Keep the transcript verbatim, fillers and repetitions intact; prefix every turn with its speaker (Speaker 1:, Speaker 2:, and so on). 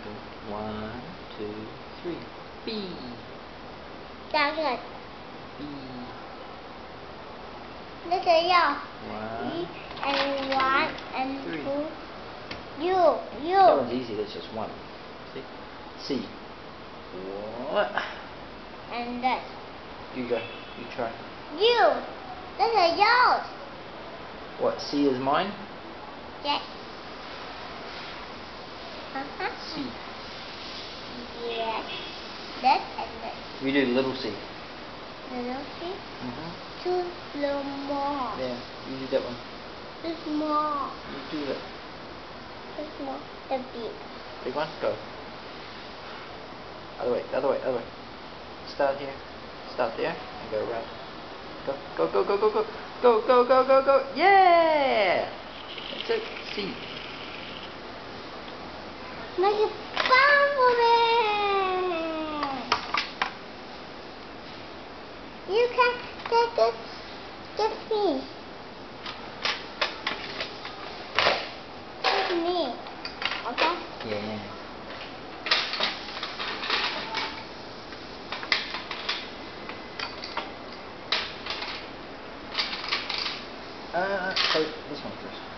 Speaker 1: One, two, three. B.
Speaker 2: That's good.
Speaker 1: B.
Speaker 2: Look at you.
Speaker 1: One.
Speaker 2: And one and
Speaker 1: three.
Speaker 2: two. You. You.
Speaker 1: That one's easy. That's just one. See? C. What?
Speaker 2: And this.
Speaker 1: You go. You try.
Speaker 2: You. Look at yours.
Speaker 1: What? C is mine?
Speaker 2: Yes. Uh-huh.
Speaker 1: C.
Speaker 2: Yes. This and this.
Speaker 1: You do little C.
Speaker 2: Little C.
Speaker 1: Mm-hmm.
Speaker 2: Too little more.
Speaker 1: Yeah. You do that one.
Speaker 2: Too small.
Speaker 1: You do that.
Speaker 2: Too small. The big.
Speaker 1: Big one? Go. Other way, other way, other way. Start here. Start there and go around. Go, go, go, go, go, go. Go, go, go, go, go. Yeah! That's it. C.
Speaker 2: Make it fun for me. You can take it. Give me. Give me. Okay?
Speaker 1: Yeah. Uh, so this one first.